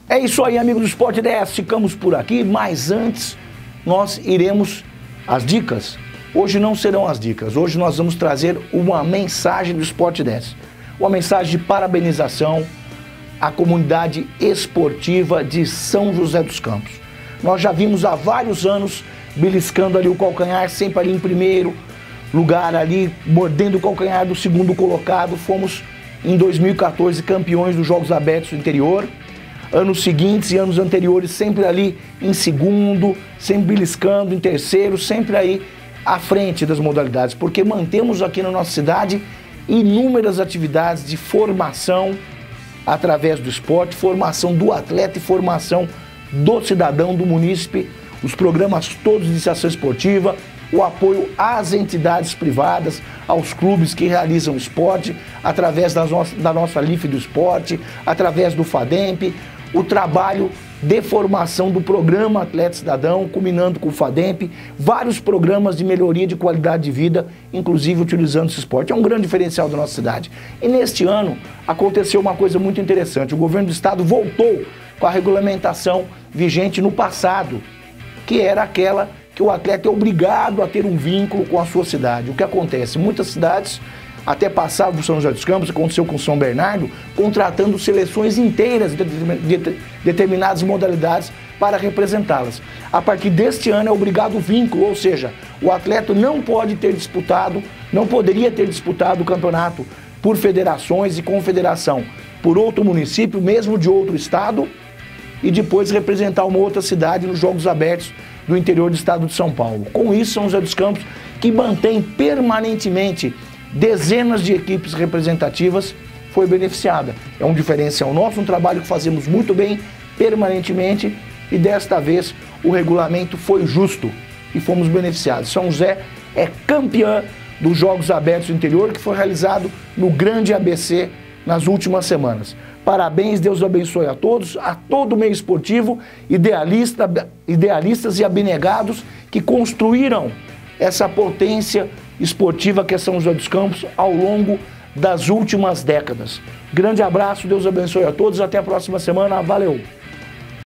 É isso aí, amigos do Sport 10, ficamos por aqui, mas antes nós iremos às dicas. Hoje não serão as dicas, hoje nós vamos trazer uma mensagem do Sport 10, uma mensagem de parabenização à comunidade esportiva de São José dos Campos. Nós já vimos há vários anos beliscando ali o calcanhar, sempre ali em primeiro lugar, ali mordendo o calcanhar do segundo colocado. Fomos em 2014 campeões dos Jogos Abertos do Interior. Anos seguintes e anos anteriores sempre ali em segundo, sempre beliscando em terceiro, sempre aí à frente das modalidades, porque mantemos aqui na nossa cidade inúmeras atividades de formação através do esporte, formação do atleta e formação do cidadão, do munícipe, os programas todos de iniciação esportiva, o apoio às entidades privadas, aos clubes que realizam esporte, através da nossa LIF do esporte, através do FADEMP, o trabalho de formação do programa Atleta Cidadão, culminando com o FADEMP, vários programas de melhoria de qualidade de vida, inclusive utilizando esse esporte. É um grande diferencial da nossa cidade. E neste ano aconteceu uma coisa muito interessante. O governo do estado voltou com a regulamentação vigente no passado, que era aquela que o atleta é obrigado a ter um vínculo com a sua cidade. O que acontece? Muitas cidades, até passar por São José dos Campos, aconteceu com São Bernardo, contratando seleções inteiras de determinadas modalidades para representá-las. A partir deste ano é obrigado o vínculo, ou seja, o atleta não pode ter disputado, não poderia ter disputado o campeonato por federações e confederação, por outro município, mesmo de outro estado, e depois representar uma outra cidade nos Jogos Abertos do interior do estado de São Paulo. Com isso, São José dos Campos, que mantém permanentemente dezenas de equipes representativas, foi beneficiada. É um diferencial nosso, um trabalho que fazemos muito bem, permanentemente, e desta vez o regulamento foi justo e fomos beneficiados. São José é campeã dos Jogos Abertos do Interior, que foi realizado no Grande ABC nas últimas semanas. Parabéns, Deus abençoe a todos, a todo o meio esportivo, idealistas e abnegados que construíram essa potência esportiva que é São José dos Campos ao longo das últimas décadas. Grande abraço, Deus abençoe a todos, até a próxima semana, valeu!